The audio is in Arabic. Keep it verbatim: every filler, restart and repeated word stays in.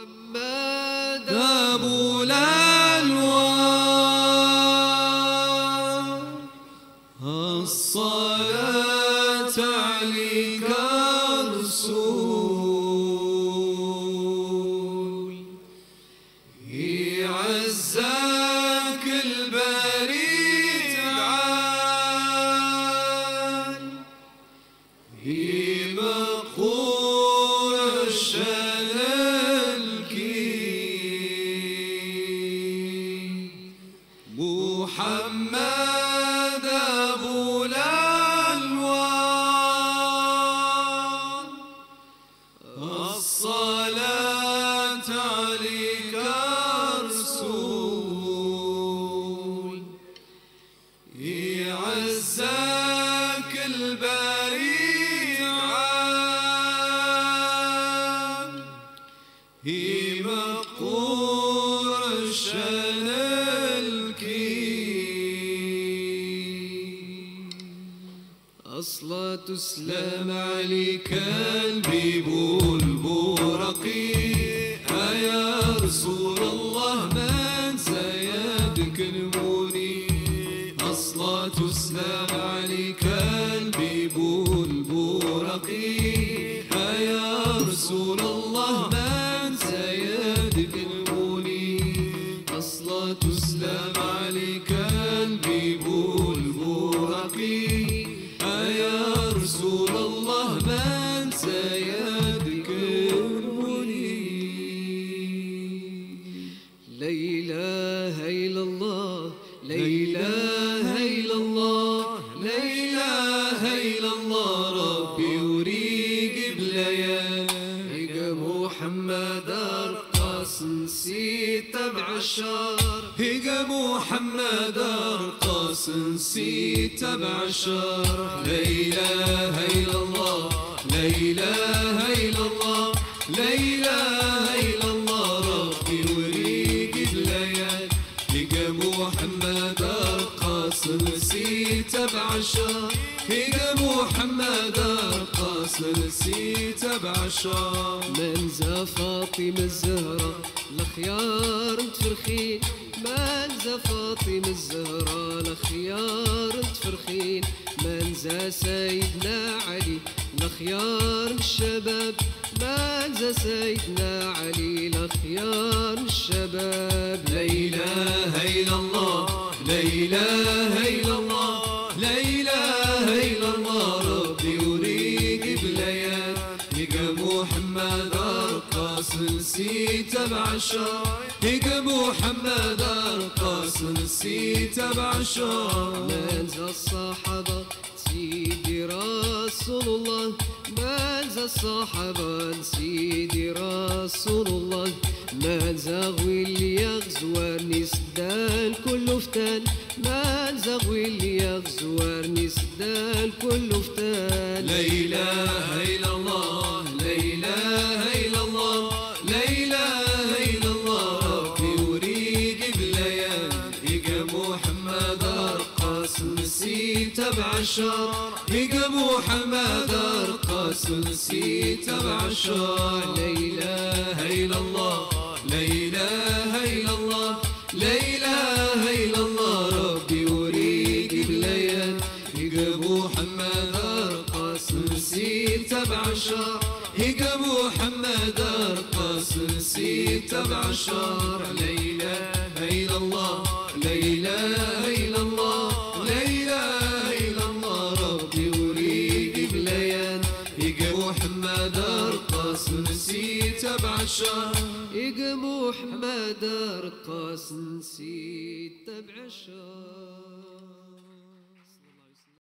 محمد أبو الأنوار الصلاة عليك رسول يعزك البريد تعال مقول الشان الكي محمد أبو الأنوار الصلاة عليك رسول يعزك البريد عام هي مقور الشان الكي الصلاة والسلام عليك البيب البورقي يا رسول الله من سيدك المني الصلاة والسلام عليك البيب البورقي يا رسول الله من سيدك المني الصلاة والسلام عليك البيب البورقي يا رسول الله من سيدك المني لا إله إلا الله لا إله إلا الله لا إله إلا الله ربي يريق بليالي محمد أرقص نسيت تبع الشر هيق محمد أرقص نسيت تبع الشر لا إله إلا الله لا إله إلا الله لا إله إلا الله ربي يريق بليالي هيق محمد أرقص نسيت تبع الشر هيق محمد أرقص نسيت تبع الشر من زا فاطمة الزهراء الخيار تفرخين من زا فاطمة الزهراء الخيار تفرخين من زا سيدنا علي الخيار الشباب من زا سيدنا علي الخيار الشباب لا إله إلا الله لا إله إلا الله لا إله إلا الله ربي يريق بليالي هيق محمد أرقص نسيت تبع الشر هيق محمد أرقص نسيت تبع الشر من زا الصحابة سيدي رسول الله من زا الصحابة سيدي رسول الله من زاغوي اللي يغزوارني سدان كله فتان من زاغوي اللي يغزوارني سدان كله فتان لا إله إلا الله لا إله إلا الله لا إله إلا الله ربي يريق بليالي هيق محمد أرقص نسيت تبع الشر هيق محمد أرقص نسيت تبع الشر لا إله إلا الله لا إله إلا الله لا إله إلا الله ربي يريق بليالي هيق محمد أرقص نسيت تبع الشر هيق محمد أرقص نسيت تبع الشر لا إله إلا الله لا إله إلا الله لا إله إلا الله ربي يريق بليالي هيق محمد أرقص نسيت تبع الشر هيق محمد أرقص نسيت تبع الشر.